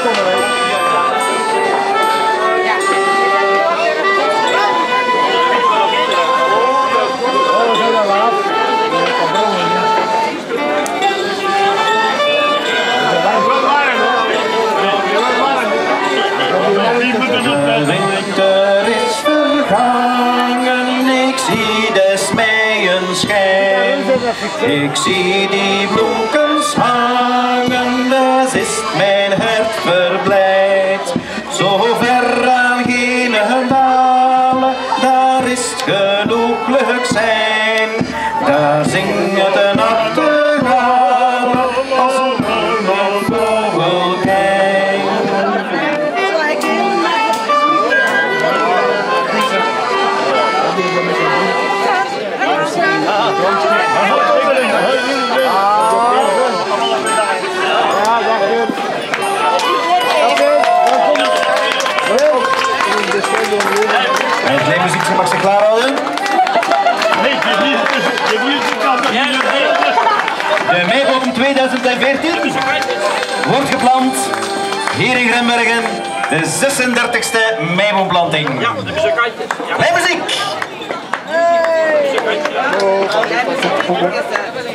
De winter is vergangen, ik zie des meien schijn. Ik zie die bloemkens hangen, dus is mijn hart verblijd. Zo ver aan geen dalen, daar is het genoeglijk zijn. Daar zingen de nachtegalen als een vogelkijn. En het muziekje mag zich klaarhouden. De meiboom 2014 wordt geplant hier in Grimbergen, de 36e meiboomplanting. Ja, de muzikantjes. Bij muziek! Hey.